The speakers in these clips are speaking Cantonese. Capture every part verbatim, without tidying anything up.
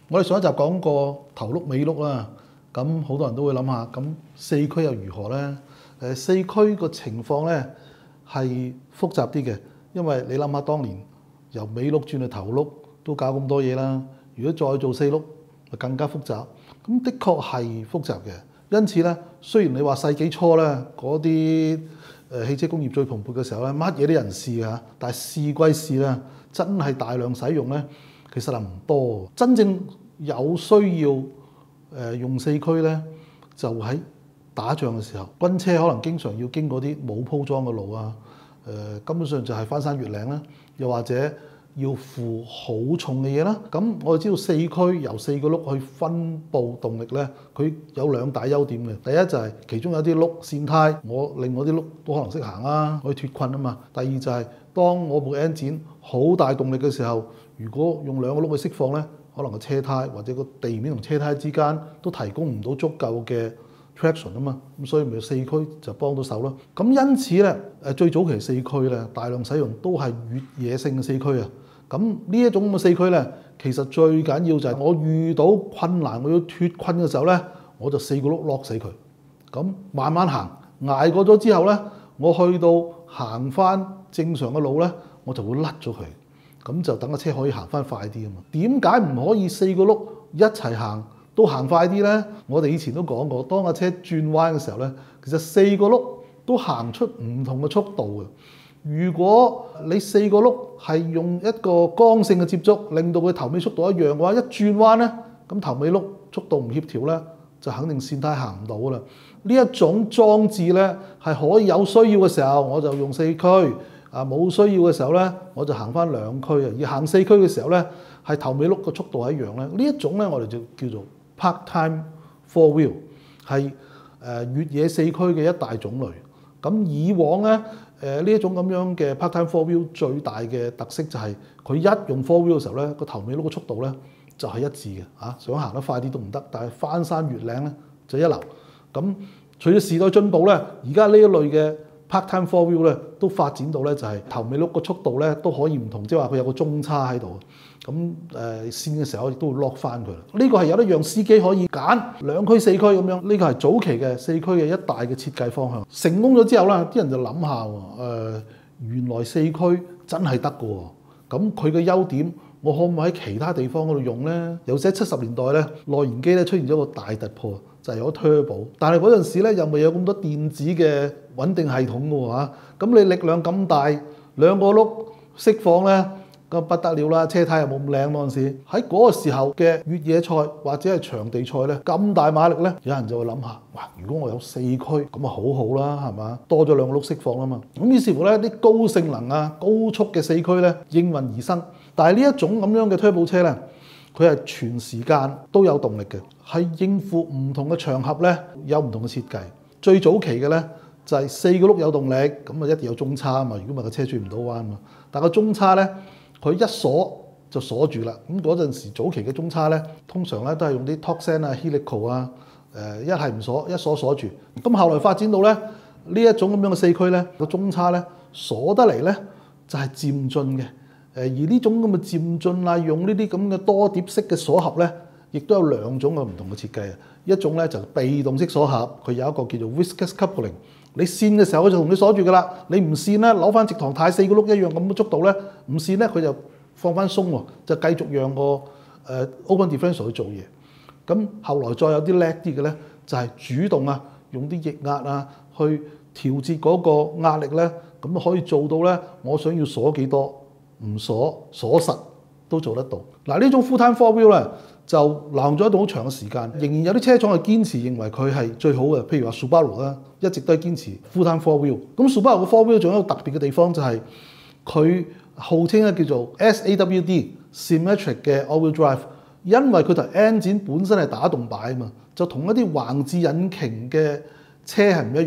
我哋上一集講過頭轆尾轆啦，咁好多人都會諗下，咁四驅又如何呢？誒，四驅個情況呢係複雜啲嘅，因為你諗下當年由尾轆轉去頭轆都搞咁多嘢啦，如果再做四轆就更加複雜。咁的確係複雜嘅，因此呢，雖然你話世紀初呢嗰啲誒汽車工業最蓬勃嘅時候咧，乜嘢都人試㗎，但係試歸試啦，真係大量使用呢，其實係唔多。真正有需要誒用四驅呢，就喺打仗嘅時候，軍車可能經常要經過啲冇鋪裝嘅路啊，誒、呃、根本上就係翻山越嶺啦，又或者要負好重嘅嘢啦。咁我哋知道四驅由四個轆去分佈動力呢，佢有兩大優點嘅。第一就係其中有啲轆跣胎，我另外啲轆都可能識行啦，可以脫困啊嘛。第二就係當我部 engine 好大動力嘅時候，如果用兩個轆去釋放呢，可能個車胎或者個地面同車胎之間都提供唔到足夠嘅 traction 啊嘛，咁所以咪四驅就幫到手咯。咁因此咧，誒最早期四驅咧大量使用都係越野性嘅四驅啊。咁呢一種咁嘅四驅咧，其實最緊要就係我遇到困難我要脫困嘅時候咧，我就四個轆 lock 死佢，咁慢慢行，捱過咗之後咧，我去到行翻正常嘅路咧，我就會甩咗佢，咁就等個車可以行翻快啲啊嘛。點解唔可以四個轆一齊行？都行快啲呢？我哋以前都講過，當架車轉彎嘅時候呢，其實四個轆都行出唔同嘅速度嘅。如果你四個轆係用一個剛性嘅接觸，令到佢頭尾速度一樣嘅話，一轉彎呢，咁頭尾轆速度唔協調呢，就肯定跣胎行唔到啦。呢一種裝置呢，係可以有需要嘅時候我就用四驅，啊冇需要嘅時候呢，我就行翻兩驅啊。而行四驅嘅時候呢，係頭尾轆個速度係一樣呢。呢一種呢，我哋就叫做Part-time four wheel 係誒越野四驅嘅一大種類。咁以往咧誒呢一種咁樣嘅 Part-time four wheel 最大嘅特色就係佢一用 four wheel 嘅時候咧，個頭尾轆嘅速度咧就係一致嘅嚇，想行得快啲都唔得，但係翻山越嶺咧就一流。咁隨住時代進步咧，而家呢一類嘅 Part-time four wheel 咧都發展到咧就係頭尾轆個速度咧都可以唔同，即係話佢有個中差喺度。咁誒跣嘅時候亦都會 lock 翻佢啦。呢個係有得讓司機可以揀兩驅四驅咁樣。呢個係早期嘅四驅嘅一大嘅設計方向。成功咗之後咧，啲人就諗下喎，誒原來四驅真係得嘅喎。咁佢嘅優點，我可唔可以喺其他地方嗰度用咧？尤其喺七十年代咧，內燃機咧出現咗個大突破，就係有 turbo。但係嗰陣時咧又未有咁多電子嘅穩定系統嘅喎嚇。咁你力量咁大，兩個轆釋放咧，咁不得了啦！車胎又冇咁靚嗰陣時，喺嗰個時候嘅越野賽或者係場地賽咧，咁大馬力咧，有人就會諗下，哇！如果我有四驅，咁啊好好啦，係嘛？多咗兩個轆釋放啦嘛。咁於是乎咧，啲高性能啊、高速嘅四驅咧應運而生。但係呢一種咁樣嘅 turbo 車咧，佢係全時間都有動力嘅，係應付唔同嘅場合咧有唔同嘅設計。最早期嘅咧就係四個轆有動力，咁啊一定有中叉啊嘛。如果唔係個車轉唔到彎嘛。但係個中叉咧，佢一鎖就鎖住啦。咁嗰陣時早期嘅中叉咧，通常咧都係用啲 Toxan 啊、Helical 啊，誒一係唔鎖，一鎖鎖住。咁後來發展到咧呢一種咁樣嘅四驅咧，個中叉咧鎖得嚟咧就係漸進嘅。誒而呢種咁嘅漸進啊，用呢啲咁嘅多碟式嘅鎖合咧，亦都有兩種嘅唔同嘅設計啊。一種咧就被動式鎖合，佢有一個叫做 viscous coupling。你跣嘅時候佢就同你鎖住㗎啦，你唔跣咧，扭翻直堂太四個轆一樣咁嘅速度咧，唔跣咧佢就放翻鬆喎，就繼續讓個誒 open differential 去做嘢。咁後來再有啲叻啲嘅咧，就係主動啊，用啲液壓啊去調節嗰個壓力咧，咁可以做到咧，我想要鎖幾多唔鎖鎖實都做得到。嗱呢種 full-time four wheel 咧就流行咗一段好長嘅時間，仍然有啲車廠係堅持認為佢係最好嘅，譬如話 Subaru 啦，一直都係堅持 full-time four wheel。咁 Subaru 嘅 four wheel 仲有一個特別嘅地方就係佢號稱咧叫做 S A W D symmetric 嘅 all-wheel drive， 因為佢台 engine 本身係打動擺啊嘛，就同一啲橫置引擎嘅車係唔一樣啊。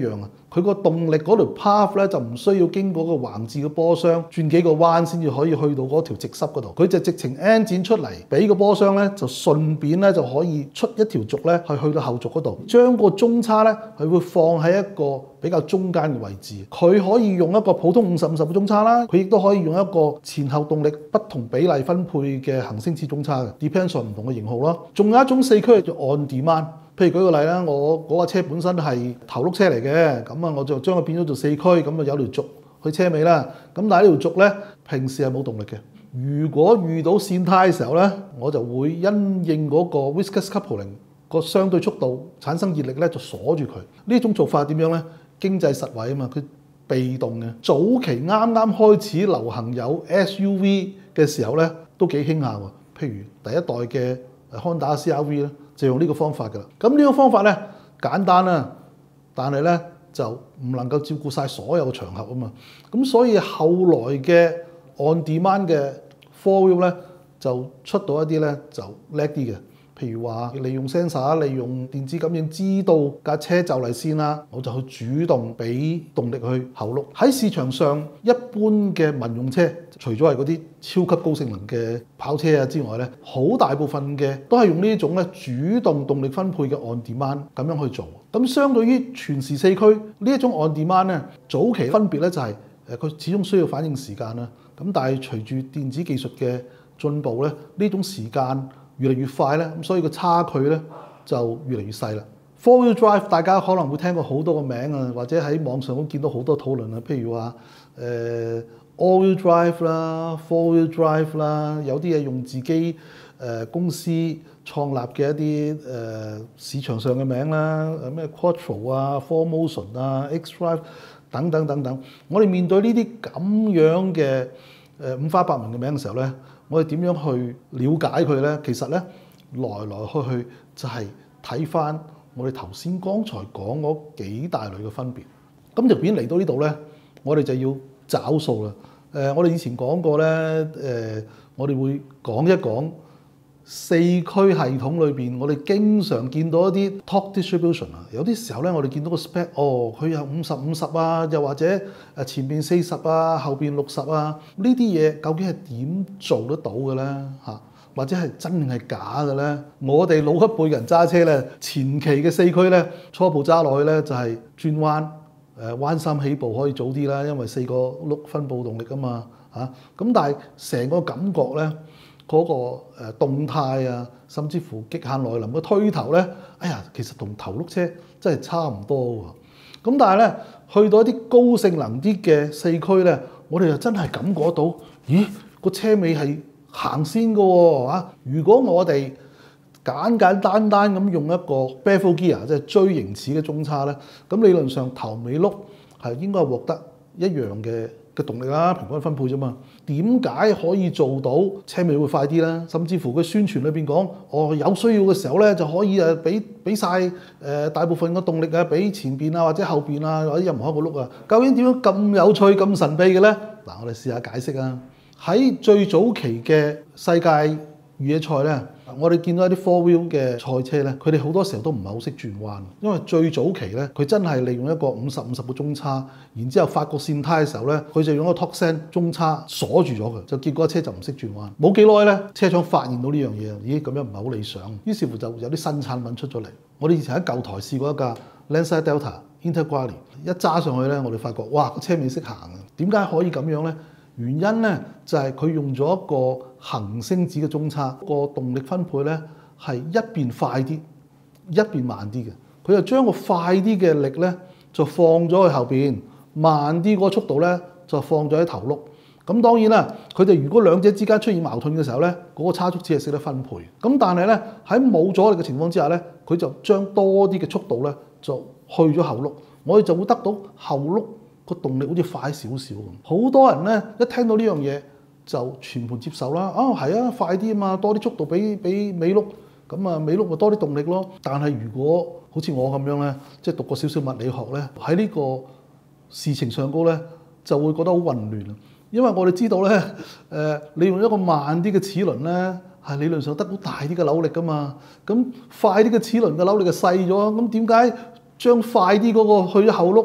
佢個動力嗰條 path 咧就唔需要經過個橫置嘅波箱轉幾個彎先至可以去到嗰條直塞嗰度，佢就直情 N 剪出嚟，俾個波箱咧就順便咧就可以出一條軸咧去去到後軸嗰度，將個中叉咧佢會放喺一個比較中間嘅位置，佢可以用一個普通五十五十嘅中叉啦，佢亦都可以用一個前後動力不同比例分配嘅行星子中叉嘅 ，depends on 唔同嘅型號咯。仲有一種四驅叫 on demand。譬如舉個例啦，我嗰架車本身係頭轆車嚟嘅，咁啊我就將佢變咗做四驅，咁啊有條軸去車尾啦。咁但係呢條軸咧，平時係冇動力嘅。如果遇到跣胎嘅時候咧，我就會因應嗰個 viscous coupling 個相對速度產生熱力咧，就鎖住佢。呢種做法點樣咧？經濟實惠啊嘛，佢被動嘅。早期啱啱開始流行有 S U V 嘅時候咧，都幾興下喎。譬如第一代嘅 Honda C R V 咧。就用呢個方法㗎啦。咁呢個方法咧簡單啦，但係咧就唔能夠照顧晒所有嘅場合啊嘛。咁所以後來嘅 on demand 嘅 four wheel 咧就出到一啲咧就叻啲嘅。譬如話利用 sensor， 利用電子感應知道架車就嚟先啦，我就去主動俾動力去後轆。喺市場上一般嘅民用車，除咗係嗰啲超級高性能嘅跑車啊之外咧，好大部分嘅都係用呢種咧主動動力分配嘅 on demand 咁樣去做。咁相對於全時四驅呢一種 on demand 咧，早期分別咧就係誒佢始終需要反應時間啦。咁但係隨住電子技術嘅進步咧，呢種時間越嚟越快咧，咁所以個差距咧就越嚟越細啦。Four wheel drive 大家可能會聽過好多個名啊，或者喺網上都見到好多討論啊。譬如話誒、呃、all wheel drive 啦 ，four wheel drive 啦，有啲嘢用自己誒、呃、公司創立嘅一啲誒、呃、市場上嘅名啦，誒咩 Quattro 啊 ，four motion 啊 ，X drive 等等等等。我哋面對呢啲咁樣嘅誒五花八門嘅名嘅時候咧，我哋點樣去了解佢咧？其實咧，來來去去就係睇翻我哋頭先剛才講嗰幾大類嘅分別。咁就變嚟到呢度咧，我哋就要找數啦。誒、呃，我哋以前講過咧，誒、呃，我哋會講一講四驅系統裏邊，我哋經常見到一啲 torque distribution 啊。有啲時候咧，我哋見到個 spec， 哦，佢有五十五十啊，又或者誒前邊四十啊，後邊六十啊，呢啲嘢究竟係點做得到嘅咧？嚇，或者係真定係假嘅咧？我哋老一輩人揸車咧，前期嘅四驅咧，初步揸落去咧就係轉彎，誒彎心起步可以早啲啦，因為四個轆分佈動力啊嘛，嚇。咁但係成個感覺咧，嗰個誒動態啊，甚至乎極限來臨嘅推頭咧，哎呀，其實同頭轆車真係差唔多喎。咁但係咧，去到一啲高性能啲嘅四驅咧，我哋就真係感覺到，咦，個車尾係行先嘅喎嚇。如果我哋簡簡單單咁用一個 baffle gear， 即係錐形齒嘅中叉咧，咁理論上頭尾轆係應該獲得一樣嘅嘅動力啦，平均分配啫嘛。點解可以做到車尾會快啲咧？甚至乎佢宣傳裏邊講，哦，有需要嘅時候咧就可以誒俾俾曬誒大部分嘅動力啊，俾前邊啊或者後邊啊或者任何一個轆啊。究竟點樣咁有趣咁神秘嘅咧？嗱，我哋試下解釋啊。喺最早期嘅世界越野賽咧，我哋見到一啲 four wheel 嘅賽車咧，佢哋好多時候都唔係好識轉彎，因為最早期咧，佢真係利用一個五十五十嘅中叉，然之後發覺跣胎嘅時候咧，佢就用一個 Torsen 中叉鎖住咗佢，就結果車就唔識轉彎。冇幾耐咧，車廠發現到呢樣嘢，咦，咁樣唔係好理想，於是乎就有啲新產品出咗嚟。我哋以前喺舊台試過一架 Lancia Delta Integrale， 一揸上去咧，我哋發覺哇，個車尾識行啊！點解可以咁樣咧？原因咧就係、是、佢用咗一個行星子嘅中叉，個動力分配咧係一邊快啲，一邊慢啲嘅。佢就將個快啲嘅力咧就放咗去後邊，慢啲嗰個速度咧就放咗喺頭轆。咁當然啦，佢哋如果兩者之間出現矛盾嘅時候咧，嗰、那個差速只係識得分配。咁但係咧喺冇阻力嘅情況之下咧，佢就將多啲嘅速度咧就去咗後轆，我哋就會得到後轆個動力好似快少少咁，好多人咧一聽到呢樣嘢就全盤接受啦。啊，係啊，快啲啊嘛，多啲速度俾俾尾轆，咁啊尾轆咪多啲動力咯。但係如果好似我咁樣咧，即係讀過少少物理學咧，喺呢個事情上高咧就會覺得好混亂啊。因為我哋知道咧，誒、呃，你用一個慢啲嘅齒輪咧，係理論上得到大啲嘅扭力噶嘛。咁快啲嘅齒輪嘅扭力就細咗，咁點解將快啲嗰個去咗後轆？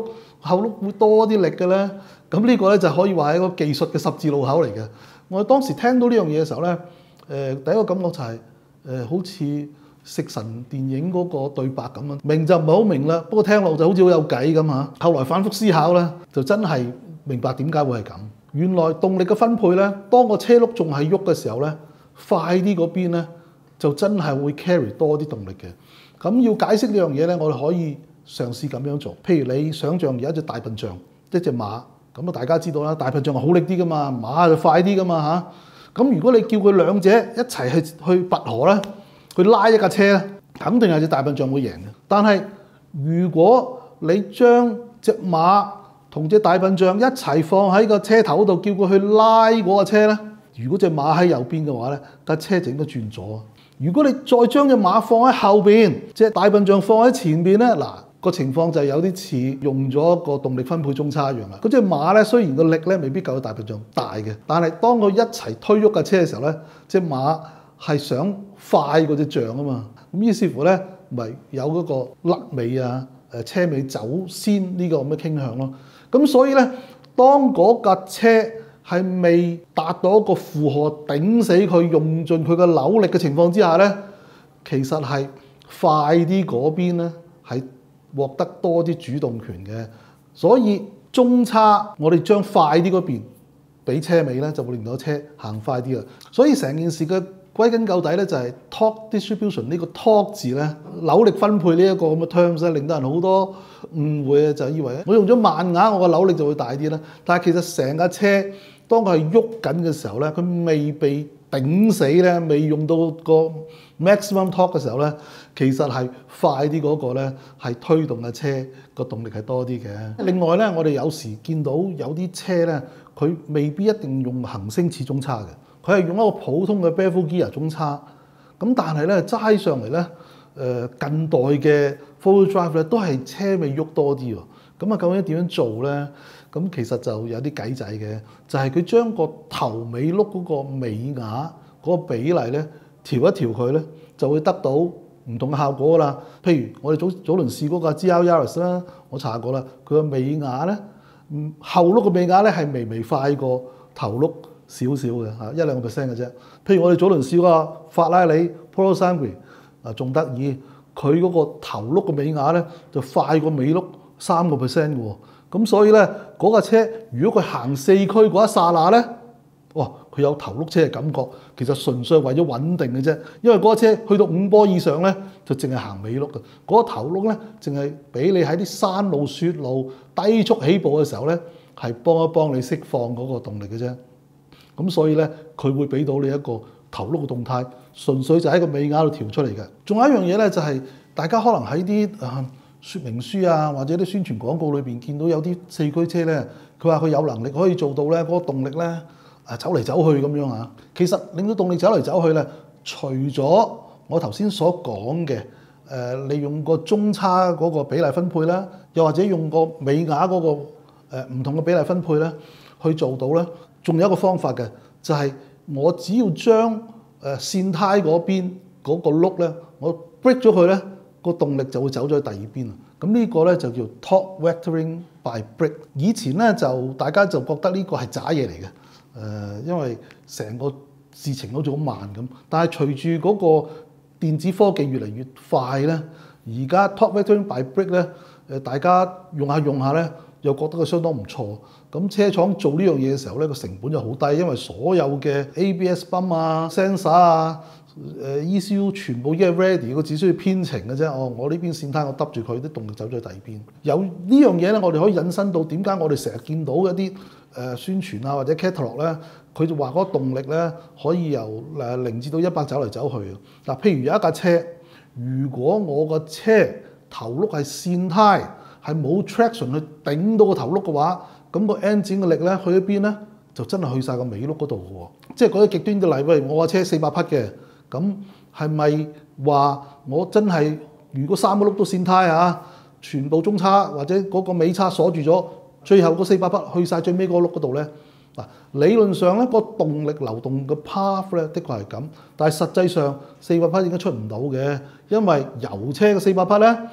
後轆會多啲力嘅咧？咁呢個咧就可以話係一個技術嘅十字路口嚟嘅。我當時聽到呢樣嘢嘅時候咧，誒、呃、第一個感覺就係、是、誒、呃、好似食神電影嗰個對白咁樣，明就唔係好明啦，不過聽落就好似好有計咁嚇。後來反覆思考咧，就真係明白點解會係咁。原來動力嘅分配咧，當個車轆仲係喐嘅時候咧，快啲嗰邊咧就真係會 carry 多啲動力嘅。咁要解釋呢樣嘢咧，我哋可以嘗試咁樣做。譬如你想象有一隻大笨象，一隻馬，咁啊大家知道啦，大笨象係好力啲噶嘛，馬就快啲噶嘛嚇。咁如果你叫佢兩者一齊去去拔河咧，去拉一架車咧，肯定係隻大笨象會贏嘅。但係如果你將隻馬同隻大笨象一齊放喺個車頭度，叫佢去拉嗰架車咧，如果隻馬喺右邊嘅話咧，架車就應該轉左。如果你再將隻馬放喺後邊，隻大笨象放喺前邊咧，嗱個情況就係有啲似用咗個動力分配中差一樣啦。嗰隻馬咧雖然個力咧未必夠大笨象大嘅，但係當佢一齊推喐架車嘅時候咧，隻馬係想快過隻象啊嘛。咁於是乎咧，咪有嗰個甩尾啊，誒車尾走先呢個咁嘅傾向咯。咁所以咧，當嗰架車係未達到一個負荷頂死佢，用盡佢嘅扭力嘅情況之下咧，其實係快啲嗰邊咧係獲得多啲主動權嘅。所以中差我哋將快啲嗰邊俾車尾咧，就會令到車行快啲啦。所以成件事嘅歸根究底咧，就係 torque distribution 呢個 torque 字咧，扭力分配呢一個咁嘅 terms 咧，令到人好多誤會啊，就以為我用咗慢額，我個扭力就會大啲啦。但係其實成架車當佢係喐緊嘅時候咧，佢未被頂死咧，未用到個 maximum torque 嘅時候咧，其實係快啲嗰個咧係推動嘅車個動力係多啲嘅。另外咧，我哋有時見到有啲車咧，佢未必一定用行星似中差嘅。佢係用一個普通嘅 baffle gear 中差，咁但係咧齋上嚟咧，誒、呃、近代嘅 four-wheel drive 咧都係車尾喐多啲喎。咁啊究竟點樣做咧？咁其實就有啲計仔嘅，就係佢將個頭尾轆嗰個尾牙嗰個比例咧調一調佢咧，就會得到唔同嘅效果啦。譬如我哋早早輪試嗰架 G R Yaris 啦，我查過啦，佢個尾牙咧，嗯後轆嘅尾牙咧係微微快過頭轆少少嘅嚇，一兩個 percent 嘅啫。譬如我哋早輪試個法拉利 Polo Sangue 啊，仲得意，佢嗰個頭轆嘅尾牙咧就快過尾轆三個 percent 嘅喎。咁所以咧嗰架車如果佢行四驅嗰一剎那咧，哇！佢有頭轆車嘅感覺，其實純粹係為咗穩定嘅啫。因為嗰架車去到五波以上咧，就淨係行尾轆嘅。嗰個頭轆咧，淨係俾你喺啲山路、雪路低速起步嘅時候咧，係幫一幫你釋放嗰個動力嘅啫。咁所以咧，佢會俾到你一個頭轆嘅動態，純粹就喺個尾牙度調出嚟嘅。仲有一樣嘢咧，就係大家可能喺啲啊說明書啊，或者啲宣傳廣告裏邊見到有啲四驅車咧，佢話佢有能力可以做到咧，嗰個動力咧啊走嚟走去咁樣啊。其實令到動力走嚟走去咧，除咗我頭先所講嘅誒，利用個中差嗰個比例分配啦，又或者用個尾牙嗰個誒唔同嘅比例分配咧，去做到咧。仲有一個方法嘅，就係、是、我只要將誒線胎嗰邊嗰個轆咧，我 break 咗佢咧，個動力就會走咗去第二邊啊。咁呢個咧就叫 torque vectoring by brake。以前咧就大家就覺得呢個係渣嘢嚟嘅，誒、呃，因為成個事情好似好慢咁。但係隨住嗰個電子科技越嚟越快咧，而家 torque vectoring by brake 咧，誒大家用下用下咧，又覺得佢相當唔錯。咁車廠做呢樣嘢嘅時候咧，個成本就好低，因為所有嘅 A B S 泵啊、sensor 啊、誒 E C U 全部已經係 ready，佢只需要編程嘅啫。哦，我呢邊線胎我揼住佢，啲動力走咗去第二邊。有呢樣嘢咧，我哋可以引申到點解我哋成日見到一啲誒宣傳啊或者 catalog 咧，佢就話嗰個動力咧可以由誒零至到一百走嚟走去。嗱，譬如有一架車，如果我個車頭轆係線胎，係冇 traction 去頂到個頭轆嘅話，咁個 engine 嘅力咧去一邊咧，就真係去晒個尾轆嗰度嘅喎。即係嗰啲極端嘅例，喂，我架車四百匹嘅，咁係咪話我真係如果三個轆都線胎啊，全部中差或者嗰個尾叉鎖住咗，最後嗰四百匹去晒最尾嗰個轆嗰度咧？嗱，理論上咧個動力流動嘅 path 咧，的確係咁，但係實際上四百匹應該出唔到嘅，因為油車嘅四百匹咧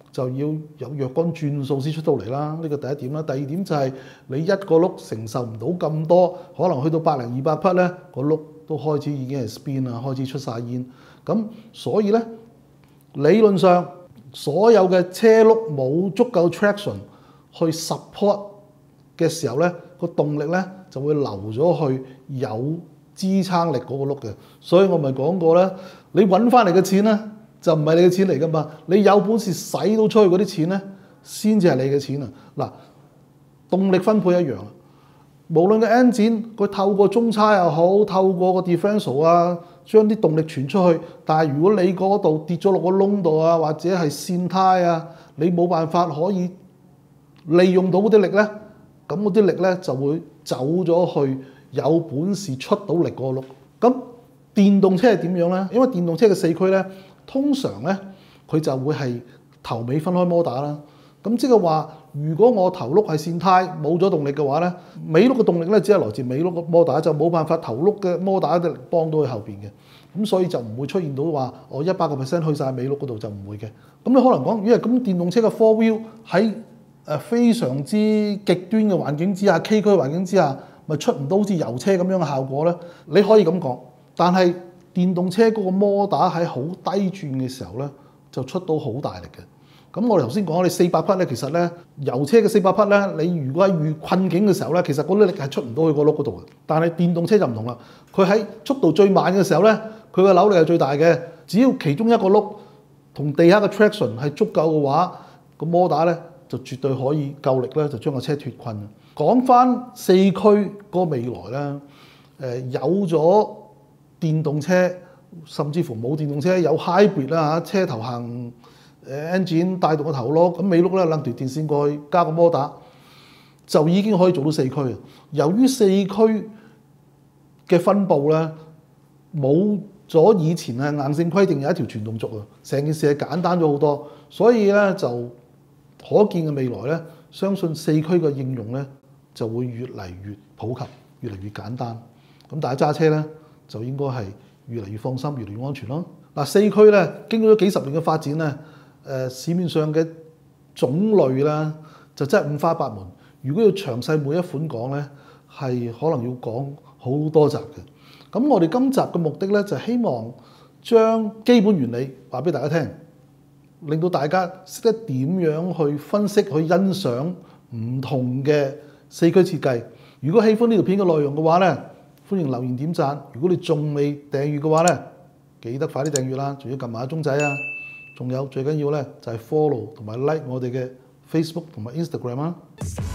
就要有若干轉數先出到嚟啦。呢個第一點啦。第二點就係你一個轆承受唔到咁多，可能去到百零二百匹咧，個轆都開始已經係 spin 啦，開始出晒煙。咁所以咧，理論上所有嘅車轆冇足夠 traction 去 support 嘅時候咧，個動力咧就會流咗去有支撐力嗰個轆嘅。所以我咪講過咧，你揾翻嚟嘅錢咧，就唔係你嘅錢嚟噶嘛，你有本事使到出去嗰啲錢咧，先至係你嘅錢啊！嗱，動力分配一樣，無論個 engine 佢透過中差又好，透過個 differential 啊，將啲動力傳出去。但係如果你嗰度跌咗落個窿度啊，或者係跣胎啊，你冇辦法可以利用到嗰啲力咧，咁嗰啲力咧就會走咗去有本事出到力嗰個轆。咁電動車係點樣咧？因為電動車嘅四驅咧，通常咧，佢就會係頭尾分開摩打啦。咁即係話，如果我頭轆係跣胎冇咗動力嘅話咧，尾轆嘅動力咧只係來自尾轆嘅摩打，就冇辦法頭轆嘅摩打嘅力幫到佢後邊嘅。咁所以就唔會出現到話我一百個 percent 去晒尾轆嗰度，就唔會嘅。咁你可能講，因為咁電動車嘅 four wheel 喺誒非常之極端嘅環境之下，崎嶇環境之下，咪出唔到好似油車咁樣嘅效果咧？你可以咁講，但係電動車嗰個摩打喺好低轉嘅時候咧，就出到好大力嘅。咁我哋頭先講，你四百匹咧，其實咧油車嘅四百匹咧，你如果喺遇困境嘅時候咧，其實嗰啲力係出唔到去個轆嗰度嘅。但係電動車就唔同啦，佢喺速度最慢嘅時候咧，佢個扭力係最大嘅。只要其中一個轆同地下嘅 traction 係足夠嘅話，個摩打咧就絕對可以夠力咧，就將個車脫困。講翻四驅嗰個未來咧，誒有咗電動車，甚至乎冇電動車有 hybrid 啦嚇，車頭行誒 engine 帶動個頭轆，咁尾轆咧攬條電線過去加個摩打，就已經可以做到四驅。由於四驅嘅分佈咧冇咗以前係硬性規定有一條全動軸啊，成件事係簡單咗好多，所以咧就可見嘅未來咧，相信四驅嘅應用咧就會越嚟越普及，越嚟越簡單。咁大家揸車咧就應該係越嚟越放心，越嚟越安全咯。嗱，四驅咧經過咗幾十年嘅發展咧，誒、呃、市面上嘅種類啦就真係五花八門。如果要詳細每一款講咧，係可能要講好多集嘅。咁我哋今集嘅目的咧就係希望將基本原理話俾大家聽，令到大家識得點樣去分析、去欣賞唔同嘅四驅設計。如果喜歡呢條片嘅內容嘅話咧，歡迎留言點讚。如果你仲未訂閱嘅話咧，記得快啲訂閱啦，仲要撳埋個鐘仔啊！仲有最緊要咧就係 follow 同埋 like 我哋嘅 Facebook 同埋 Instagram 啊！